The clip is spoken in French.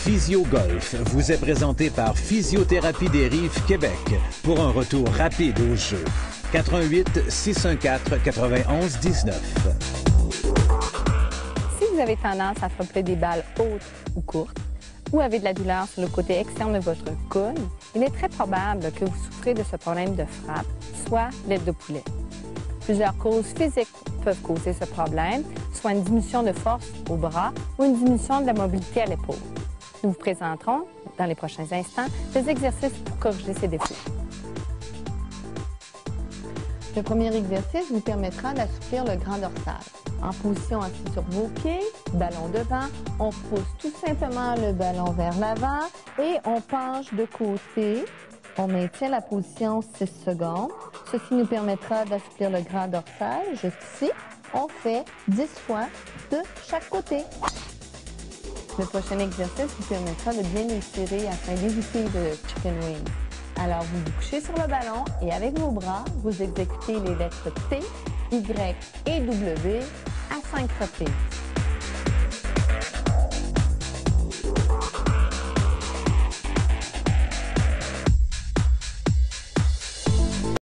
Physio-Golf vous est présenté par Physiothérapie des Rives Québec pour un retour rapide au jeu. 88 614 91 19. Si vous avez tendance à frapper des balles hautes ou courtes, ou avez de la douleur sur le côté externe de votre coude, il est très probable que vous souffrez de ce problème de frappe, soit l'aile de poulet. Plusieurs causes physiques peuvent causer ce problème, soit une diminution de force au bras ou une diminution de la mobilité à l'épaule. Nous vous présenterons, dans les prochains instants, des exercices pour corriger ces défauts. Le premier exercice vous permettra d'assouplir le grand dorsal. En position assise sur vos pieds, ballon devant, on pousse tout simplement le ballon vers l'avant et on penche de côté. On maintient la position 6 secondes. Ceci nous permettra d'assouplir le grand dorsal. Jusqu'ici, on fait 10 fois de chaque côté. Le prochain exercice vous permettra de bien étirer afin d'éviter le chicken wing. Alors, vous vous couchez sur le ballon et avec vos bras, vous exécutez les lettres T, Y et W à 5 reprises.